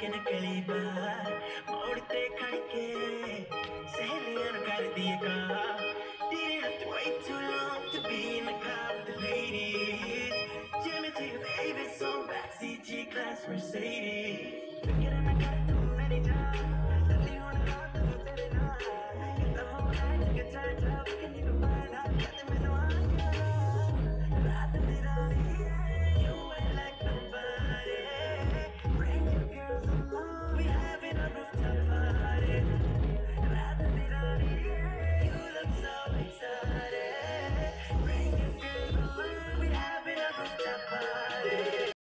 के नकली बार मोड़ते खड़के सहेलियन कर दिए का